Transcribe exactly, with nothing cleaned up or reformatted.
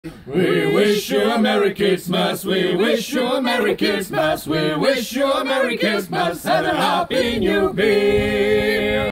We wish you a Merry Christmas, we wish you a Merry Christmas, we wish you a Merry Christmas and a Happy New Year.